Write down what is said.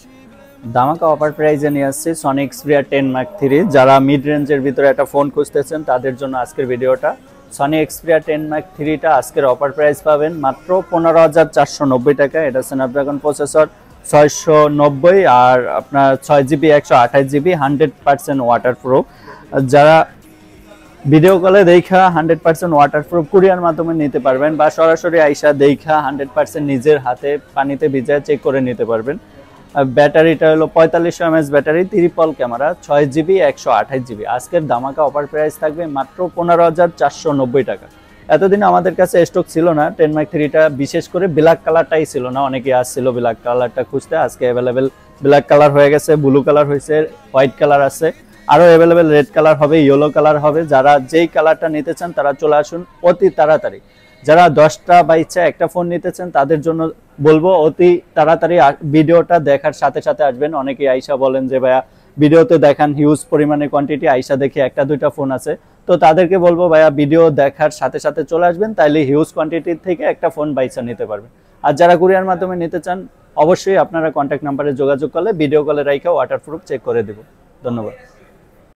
ধামাকা অফার প্রাইজে নিয়ে আসছি সনি এক্সপিরিয়া 10 মার্ক 3। যারা মিড রেঞ্জের ভিতরে একটা ফোন খুঁজতেছেন তাদের জন্য আজকের ভিডিওটা। সনি এক্সপিরিয়া 10 মার্ক 3টা আজকের অফার প্রাইস পাবেন মাত্র 15,490 টাকা। এটা স্ন্যাপড্রাগন প্রসেসর 690 আর আপনার 6GB 128GB 100% ওয়াটারপ্রুফ। যারা ভিডিও কলে দেখা 100% ওয়াটারপ্রুফ কুরিয়ার মাধ্যমে নিতে পারবেন বা সরাসরি আইসা দেখা 100% নিজের হাতে পানিতে ভিজা চেক করে নিতে পারবেন। ব্যাটারিটা হলো 4500 mAh battery, triple camera, 6GB 128GB। আজকের ধামাকা অফার প্রাইস থাকবে মাত্র 15,490 টাকা। এতদিন আমাদের কাছে স্টক ছিল না 10 মার্ক 3টা, বিশেষ করে ব্ল্যাক কালারটাই ছিল না। অনেকে আসছিল ব্ল্যাক কালারটা খুঁজতে, আজকে অ্যাভেলেবেল ব্ল্যাক কালার হয়ে গেছে, ব্লু কালার হয়েছে, হোয়াইট কালার আছে, আরও অ্যাভেলেবেল রেড কালার হবে, ইয়েলো কালার হবে। যারা যেই কালারটা নিতে চান তারা চলে আসুন অতি তাড়াতাড়ি। যারা 10টা বা ইচ্ছা একটা ফোন নিতে চান তাদের জন্য বলবো অতি তাড়াতাড়ি ভিডিওটা দেখার সাথে সাথে আসবেন। অনেকেই আইসা বলেন যে ভাইয়া ভিডিওতে দেখান হিউজ পরিমাণে কোয়ান্টিটি, আইসা দেখে একটা দুইটা ফোন আছে, তো তাদেরকে বলবো ভাইয়া ভিডিও দেখার সাথে সাথে চলে আসবেন, তাইলে হিউজ কোয়ান্টিটির থেকে একটা ফোন বাইসা নিতে পারবেন। আর যারা কুরিয়ার মাধ্যমে নিতে চান অবশ্যই আপনারা কন্ট্যাক্ট নাম্বারে যোগাযোগ করলে ভিডিও কলে রাইখা ওয়াটারপ্রুফ চেক করে দেব। ধন্যবাদ।